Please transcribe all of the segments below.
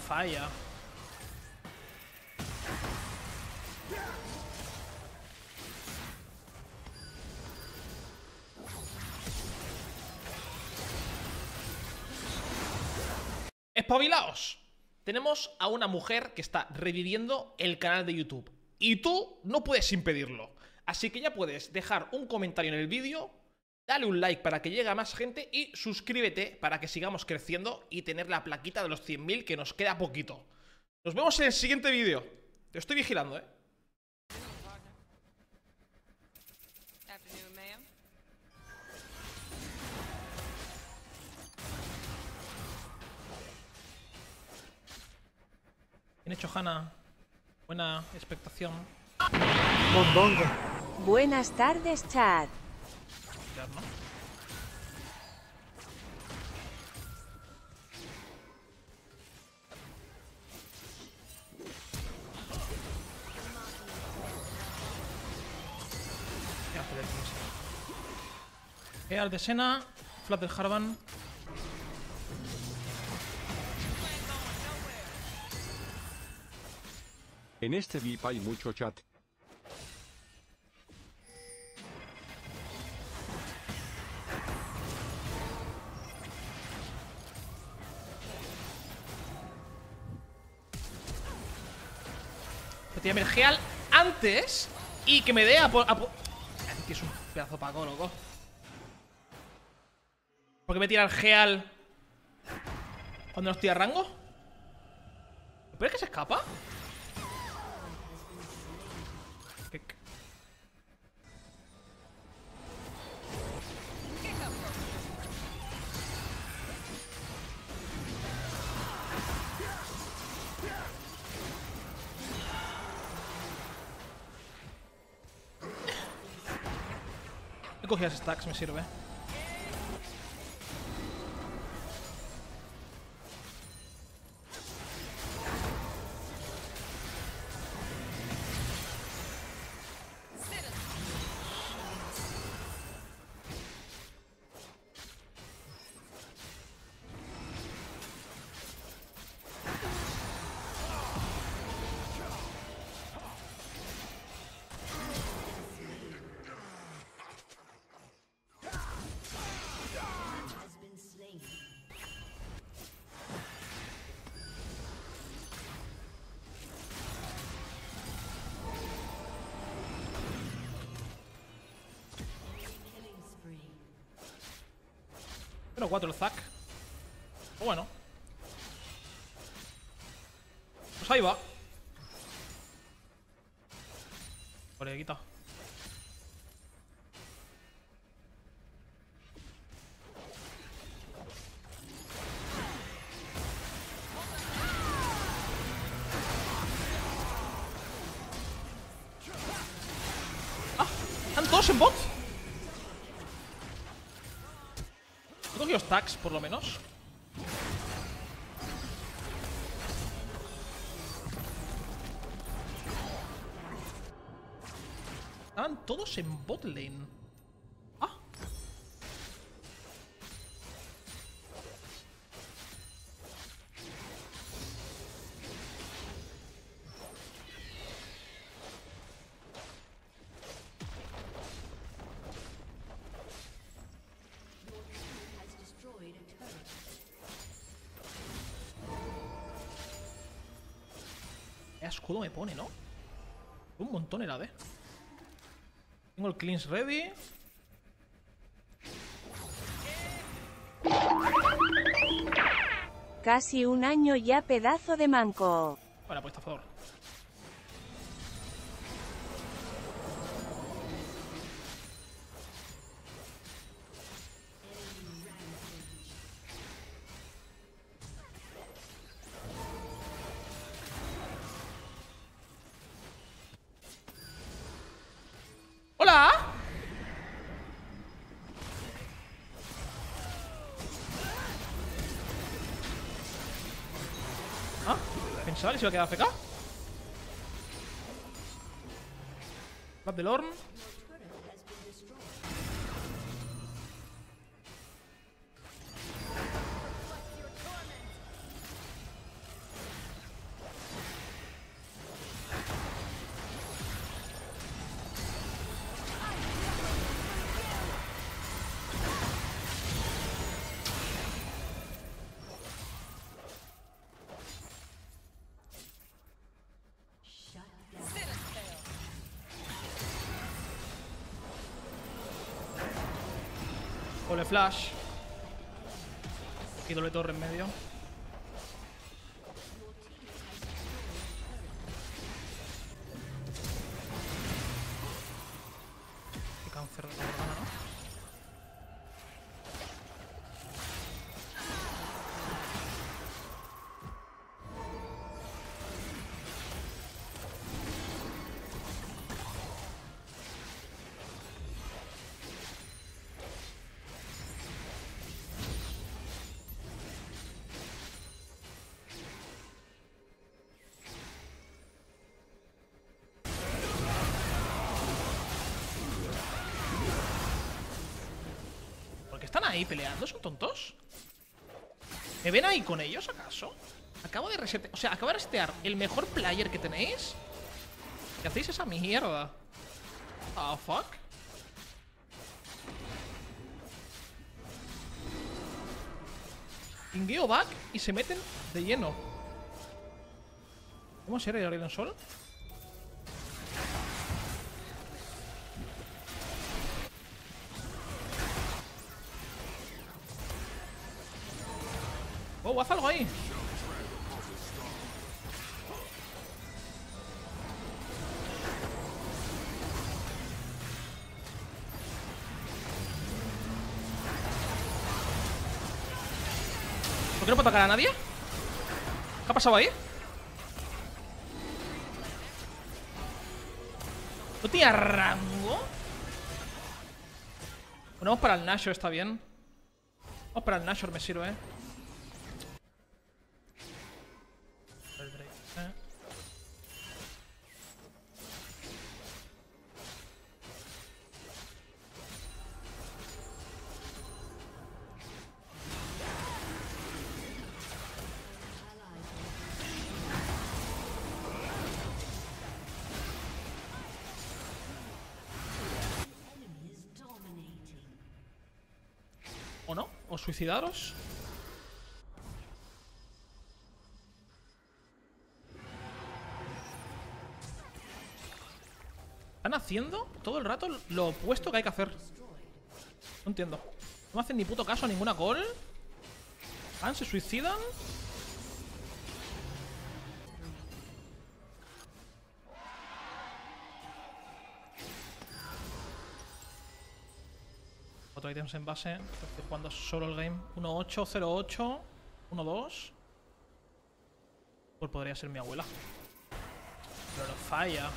falla. ¡Espabilaos! Tenemos a una mujer que está reviviendo el canal de YouTube y tú no puedes impedirlo. Así que ya puedes dejar un comentario en el vídeo, dale un like para que llegue a más gente y suscríbete para que sigamos creciendo y tener la plaquita de los 100.000, que nos queda poquito. Nos vemos en el siguiente vídeo. Te estoy vigilando, ¿eh? Bien hecho, Hanna. Buena expectación. Mondongo. Buenas tardes, chat. ¿No? Al de Sena, flat del Harvan. En este VIP hay mucho chat. Tírame el Geal antes y que me dé a que es un pedazo paco, loco. ¿Por qué me tira el Geal cuando no estoy a rango? ¿Pero es que se escapa? He cogido las stacks, me sirve. Pero 4 el Zac. Bueno. Pues ahí va. Vale, quita. ¡Ah! ¿Están todos en bot? He cogido stacks, por lo menos. Estaban todos en bot lane. Ah. Qué escudo me pone, ¿no? Un montón era de. Tengo el cleanse ready. Casi un año ya, pedazo de manco. Bueno, pues está a favor. ¡Hola! Ah, pensaba que se iba a quedar AFK. Bat del Orn. Doble flash. Y doble torre en medio. Qué cáncer de la Morgana, ¿no? ¿Están ahí peleando? ¿Son tontos? ¿Me ven ahí con ellos, acaso? Acabo de resetear... O sea, acabo de resetear el mejor player que tenéis. ¿Qué hacéis esa mierda? Ah, fuck. Pingueo back y se meten de lleno. ¿Cómo se el Raiden Sol? Oh, haz algo ahí. ¿Por qué no puedo atacar a nadie? ¿Qué ha pasado ahí? ¿No tenía rango? Bueno, vamos para el Nashor, está bien. Vamos para el Nashor, me sirve, El Drake, ¿O no? ¿O suicidaros? Están haciendo todo el rato lo opuesto que hay que hacer. No entiendo. No me hacen ni puto caso a ninguna call. Se suicidan. Otro ítems en base. Estoy jugando solo el game. 1-8, 0-8, 1-2. Pues podría ser mi abuela. Pero lo falla.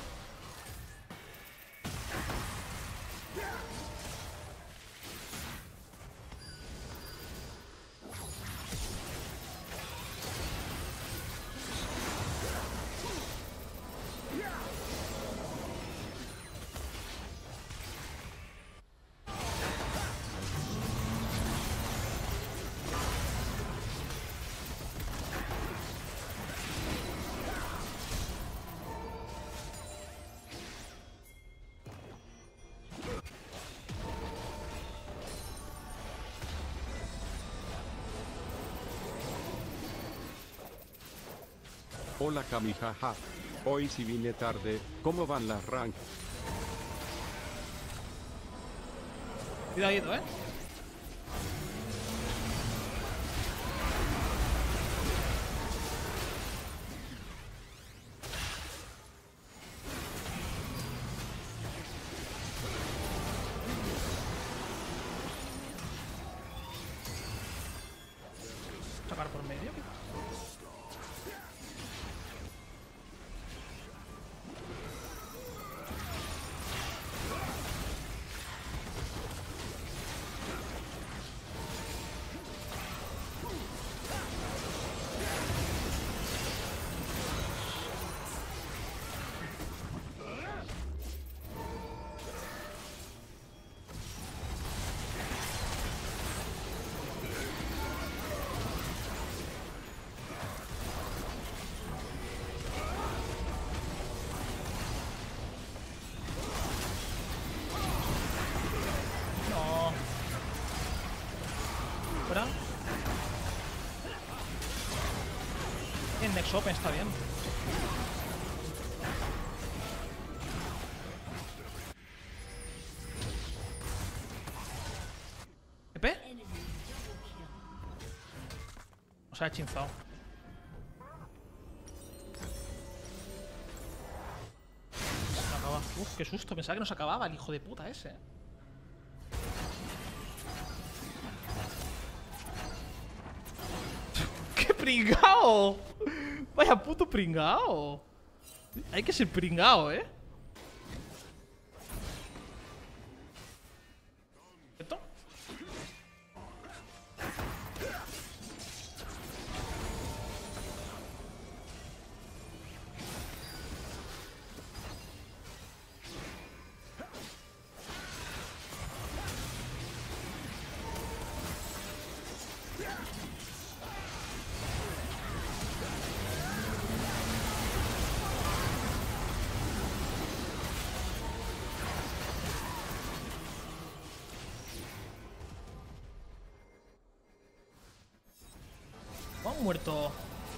Hola Kami, jaja. Hoy sí vine tarde, ¿cómo van las rank? Cuidadito, Sacar por medio. Fuera. En Next Open está bien. ¿EP? he chinzado. Se acaba. Uf, qué susto. Pensaba que no se acababa el hijo de puta ese. ¡Qué pringao! Vaya puto pringao. Hay que ser pringao, ¿eh? ¿Esto? ¿Cómo han muerto?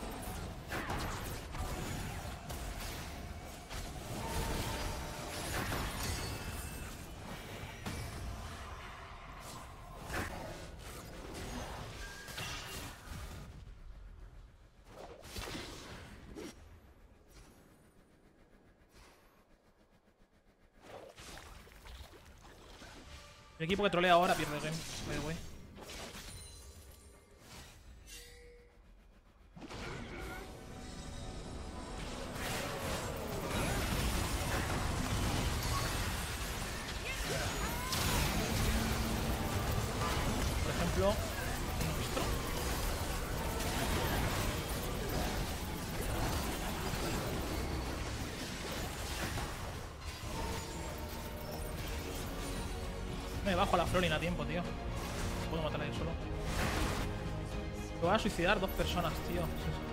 El equipo que trolea ahora pierde el game. By the way. Por ejemplo, nuestro. Me bajo a la Florin a tiempo, tío. Puedo matarla yo solo. Me van a suicidar 2 personas, tío. Sí, sí.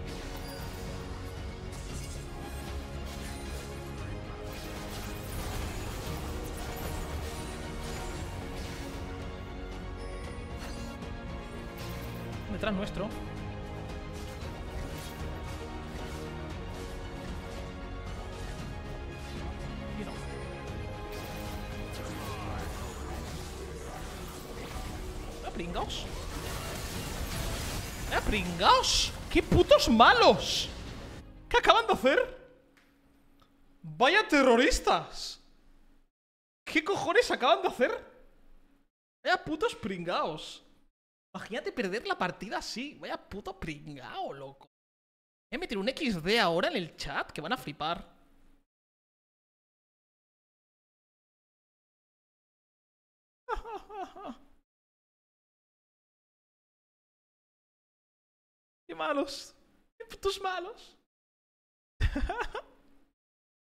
Detrás nuestro. Y no. Pringaos. Pringaos. ¡Qué putos malos! ¿Qué acaban de hacer? ¡Vaya terroristas! ¿Qué cojones acaban de hacer? Vaya putos pringaos. Imagínate perder la partida así. Vaya puto pringao, loco. Voy a meter un XD ahora en el chat que van a flipar. ¡Qué malos! ¡Qué putos malos!